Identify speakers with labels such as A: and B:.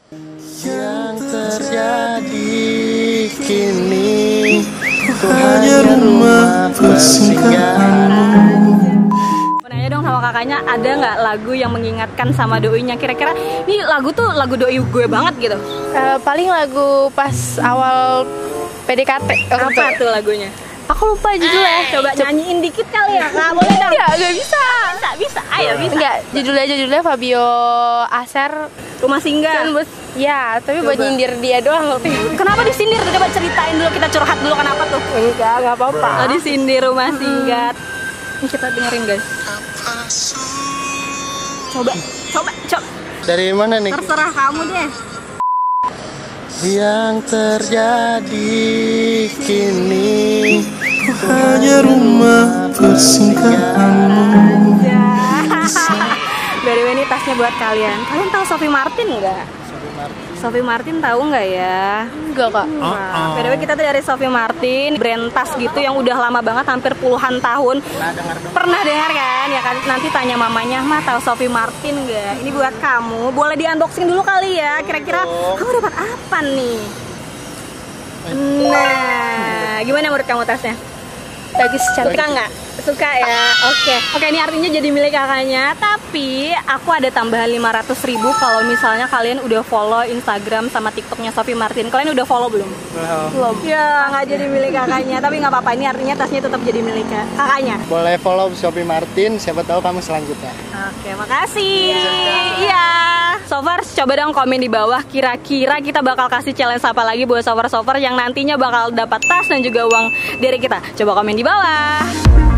A: Yang terjadi kini ku hanya rumah persinggahanmu.
B: Nanya dong sama kakaknya, ada nggak lagu yang mengingatkan sama doinya? Kira-kira ini lagu tuh lagu doi gue banget gitu.
C: Paling lagu pas awal PDKT.
B: Apa tuh lagunya?
C: Aku lupa judulnya.
B: Coba nyanyiin dikit kali ya kak, boleh dong?
C: Nggak bisa.
B: Bisa, ayo bisa.
C: Enggak, judulnya Fabio Aser.
B: Rumah Singgah.
C: Ya, tapi buat
B: Coba.
C: nyindir dia doang.
B: Kenapa disindir? Coba ceritain dulu, kita curhat dulu kenapa tuh?
C: Enggak apa-apa.
B: Oh, disindir Rumah Singgah. Ini kita dengerin guys. Coba.
A: Dari mana nih?
B: Terserah kamu deh.
A: Yang terjadi kini ku hanya rumah persinggahanmu.
B: By the way, ini tasnya buat kalian. Kalian tahu Sophie Martin nggak? Sophie Martin tahu nggak ya?
C: Enggak, Kak.
B: By the way, kita tuh dari Sophie Martin, brand tas gitu yang udah lama banget, hampir puluhan tahun. Pernah dengar kan? Ya kan, nanti tanya mamanya, "Ma, tahu Sophie Martin nggak? Ini buat kamu." Boleh di unboxing dulu kali ya. Kira-kira kamu dapat apa nih? Nah, gimana menurut kamu tasnya?
C: Bagus, cantik.
B: Suka nggak? Suka ya? Oke, ini artinya jadi milik kakaknya. Tapi aku ada tambahan 500.000 kalau misalnya kalian udah follow Instagram sama TikToknya Sophie Martin. Kalian udah follow belum?
C: Belum.
B: Ya, nggak jadi milik kakaknya. Tapi nggak apa-apa, ini artinya tasnya tetap jadi milik kakaknya.
A: Boleh follow Sophie Martin, siapa tahu kamu selanjutnya.
B: Oke, makasih. Iya. Sofers, coba dong komen di bawah. Kira-kira kita bakal kasih challenge apa lagi buat Sofers yang nantinya bakal dapat tas dan juga uang dari kita. Coba komen di bawah.